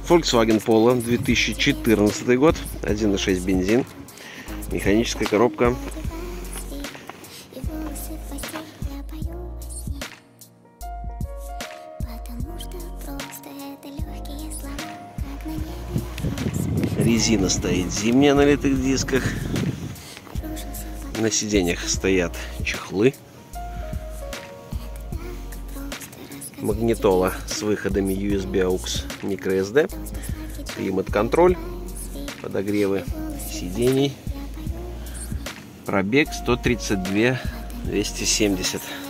Volkswagen Polo, 2014 год, 1.6 бензин, механическая коробка. Резина стоит зимняя на литых дисках. На сиденьях стоят чехлы. Магнитола с выходами USB AUX microSD. Климат-контроль. Подогревы сидений. Пробег 132 270.